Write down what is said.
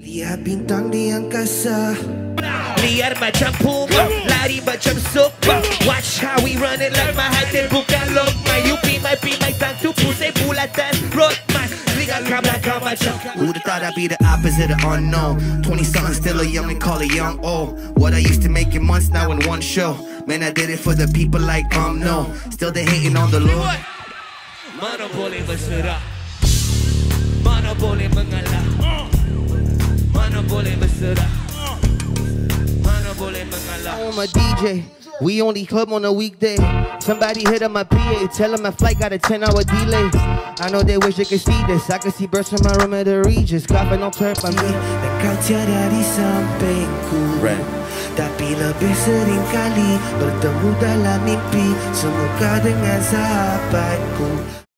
Lihat bintang di angkasa, liar macam puma, lari macam sukma. Watch how we run it like my hati bukan logma. You be my tantu pusai bulatan road my lihat belakang macam. Who'da thought I'd be the opposite of unknown? 20-something, still a young, and call it young old. What I used to make in months, now in one show. Man, I did it for the people like no. Still they hating on the Lord. Mana boleh berserah, mana boleh mengalah, mana boleh berserah, mana boleh mengalah. I'm a DJ, we only club on a weekday. Somebody hit up my PA, tell him my flight got a 10-hour delay. I know they wish they could see this. I could see birds from my room at the Regis. Coughing on turf on me. Kau tiada di sampingku, tapi lebih sering kali bertemu dalam mimpi. Semoga dengan sahabatku.